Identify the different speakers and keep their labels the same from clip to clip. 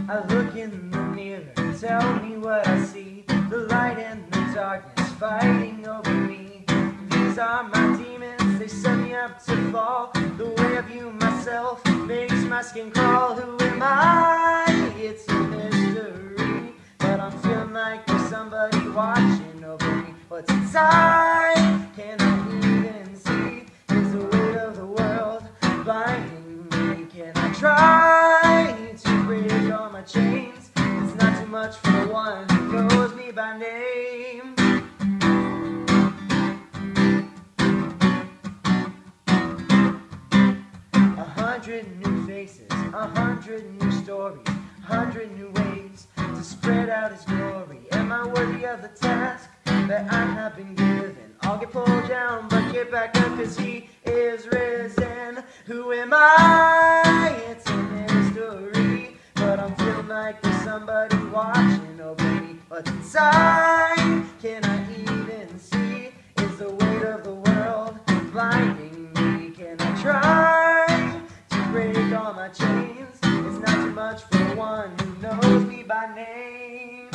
Speaker 1: I look in the mirror, tell me what I see. The light and the darkness fighting over me. These are my demons, they set me up to fall. The way I view myself makes my skin crawl. Who am I? It's a mystery, but I'm feeling like there's somebody watching over me. What's inside? Can I even see? Is the weight of the world blinding me? Can I try to break all my chains? It's not too much for the one who knows me by name. 100 new faces, 100 new stories, 100 new ways to spread out His glory. Am I worthy of the task that I have been given? I'll get pulled down, but get back up, 'cause He is risen. Who am I? It's a mystery, but I'm feeling like there's somebody watching over me. What's inside? Can I even see? Is the weight of the world blinding me? Can I try to break all my chains? It's not too much for the one who knows me by name.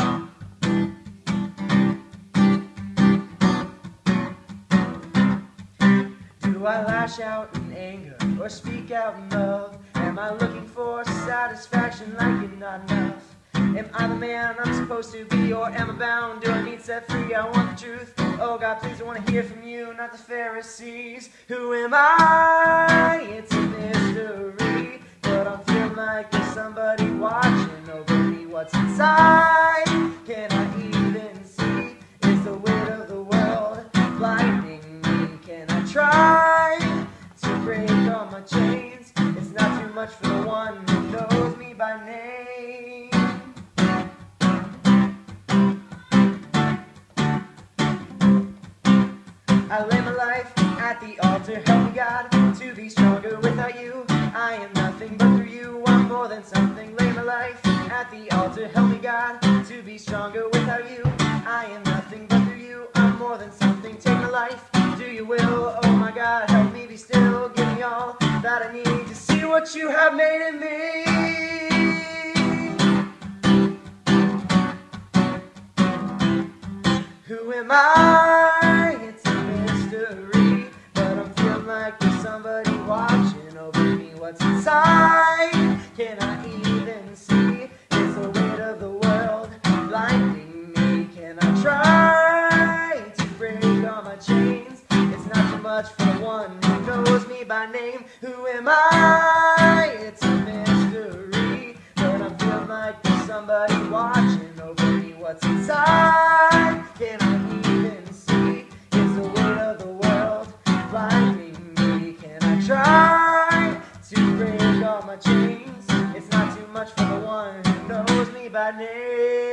Speaker 1: Do I lash out in anger or speak out in love? Am I looking for satisfaction like you're not enough? Am I the man I'm supposed to be, or am I bound? Do I need set free? I want the truth. Oh God, please, I want to hear from you, not the Pharisees. Who am I? It's a mystery, but I'm feeling like there's somebody watching over me. What's inside? Can I even see? Is the weight of the world blinding me? Can I try to break all my chains? It's not too much for the one who knows me by name. I lay my life at the altar, help me God to be stronger without you. I am nothing, but through you I'm more than something. Lay my life at the altar, help me God to be stronger without you. I am nothing, but through you I'm more than something. Take my life, do your will, oh my God, help me be still. Give me all that I need to see what you have made in me. Who am I? It's a mystery, but I'm feeling like there's somebody watching over me. What's inside? Can I even see? Is the weight of the world blinding me? Can I try to break all my chains? It's not too much for the one who knows me by name. Who am I? It's a mystery, but I'm feeling like there's somebody watching over me. What's inside? Can I even see? Is the weight of the world blinding me? Can I try to break all my chains? It's not too much for the one who knows me by name.